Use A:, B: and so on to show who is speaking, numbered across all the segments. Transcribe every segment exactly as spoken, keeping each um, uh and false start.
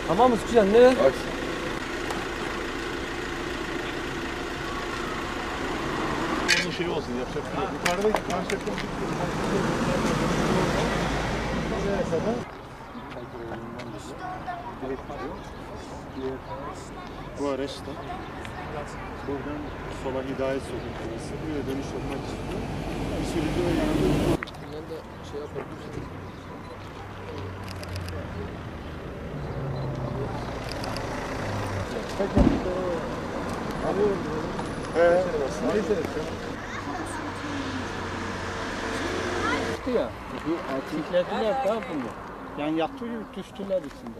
A: Tamam mı sıkacaksın ne?
B: Aç.
C: Onun şeyi olsun, yapacak bir şey yok. Yukarıda karşılaşma bu araç da buradan sola hidayet sokaklarısı buraya dönüş yapmak istiyor. Bir sürücü o yanında.
A: Ben de şey yapabilirim.
C: Alıyorum. He. Neyse.
D: Ya, titrediler da bunu. Yani yatıyor düştüler içinde.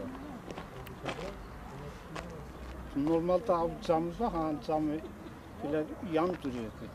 D: Normalde camımız var, ha camı bile yan duruyordu.